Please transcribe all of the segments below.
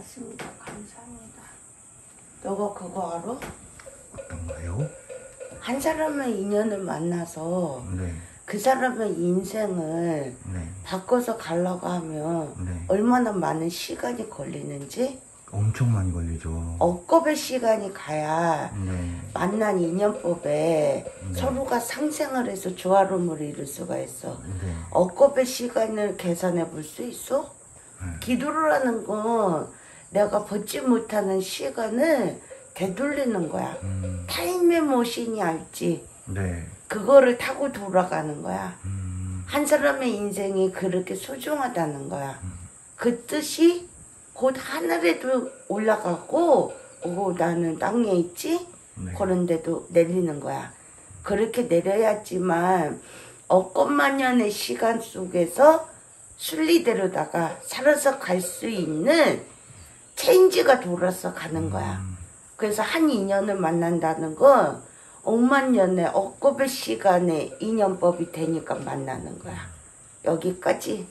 고맙습니다. 감사합니다. 너가 그거 알아? 뭔가요? 한 사람의 인연을 만나서 네. 그 사람의 인생을 네. 바꿔서 가려고 하면 네. 얼마나 많은 시간이 걸리는지 엄청 많이 걸리죠. 억겁의 시간이 가야 네. 만난 인연법에 네. 서로가 상생을 해서 조화로움을 이룰 수가 있어. 네. 억겁의 시간을 계산해 볼 수 있어? 네. 기도를 하는 건 내가 벗지 못하는 시간을 되돌리는 거야. 타임메머신이 알지? 네. 그거를 타고 돌아가는 거야. 한 사람의 인생이 그렇게 소중하다는 거야. 그 뜻이 곧 하늘에도 올라가고 나는 땅에 있지? 네. 그런 데도 내리는 거야. 그렇게 내려야지만 억겁만년의 시간 속에서 순리대로다가 살아서 갈 수 있는 체인지가 돌아서 가는 거야. 그래서 한 인연을 만난다는 건 억만년의 억겁의 시간에 인연법이 되니까 만나는 거야. 여기까지.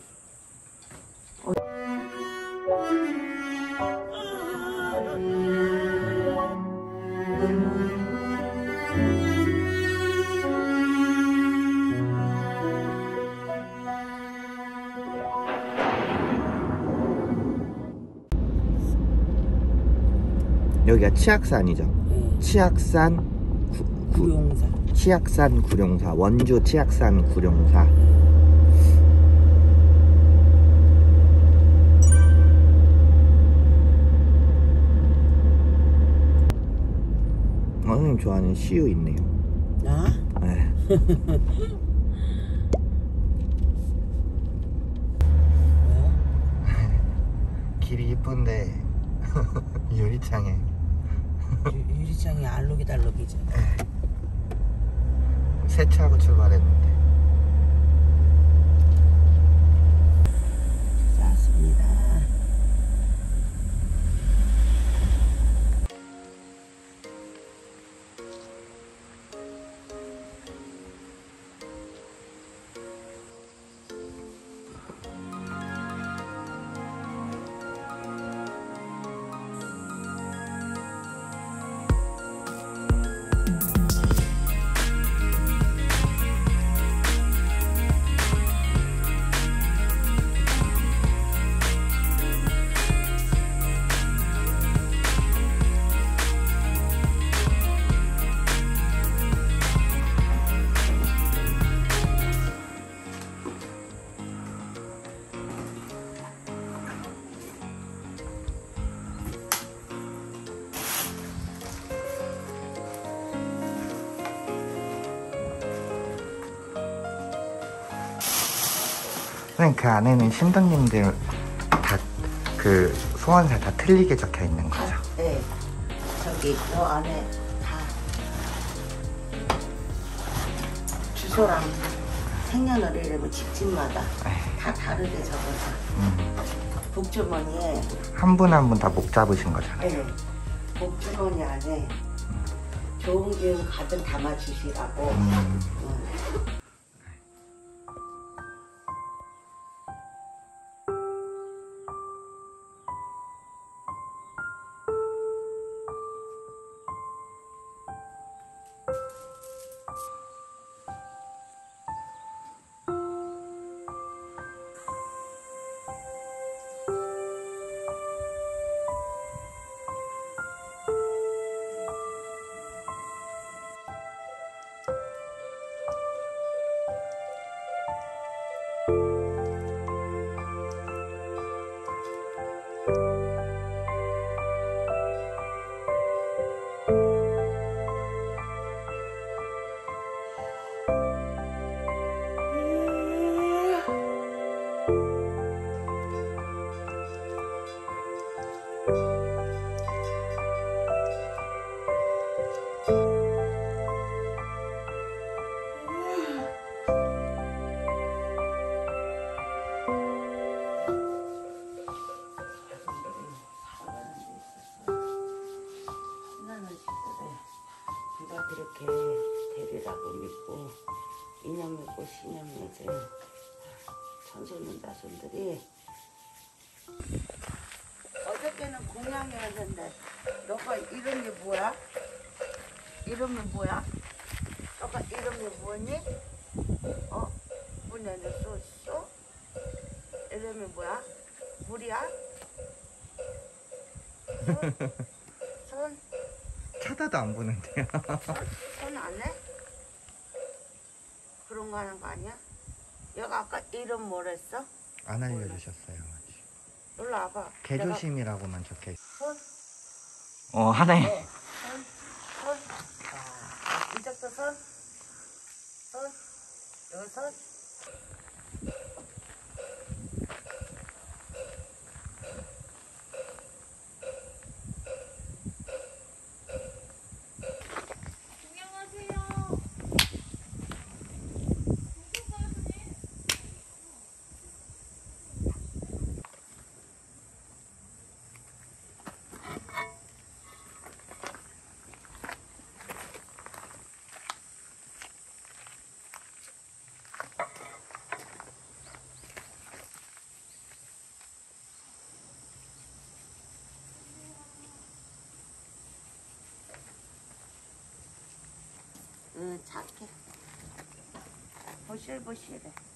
여기가 치악산이죠. 네. 치악산 구룡사. 치악산 구룡사. 원주 치악산 구룡사. 선생님 좋아하는 시우 있네요. 나? 네. 길이 이쁜데 유리창에 유리창이 알록이달록이죠. 세차하고 출발했는데. 좋습니다. 선생님 그 안에는 신도님들 다 그 소원사 다 틀리게 적혀 있는 거죠? 네. 저기 저 안에 다 주소랑 생년월일이고 집집마다 다 다르게 적어서 복주머니에 한 분 한 분 다 목 잡으신 거잖아요. 네. 복주머니 안에 좋은 기운 가득 담아주시라고. 이렇게 되리라고 믿고 인연 맺고 신연 맺은 천손은 나손들이 어저께 어저께는 공양이었는데 너가 이름이 뭐야? 이름이 뭐야? 너가 이름이 뭐니? 어? 문에는 쏘쏘? 이름이 뭐야? 물이야? 손? 쳐다도 안 보는데요. 손 안 해? 그런 거 하는 거 아니야? 얘가 아까 이름 뭐랬어? 안 알려주셨어요. 아직. 놀러 와봐. 개조심이라고만 적혀 있어. 손? 하네. 네. 손? 자, 이쪽도 손? 손? 여기 손? 응, 착해. 보실보실해.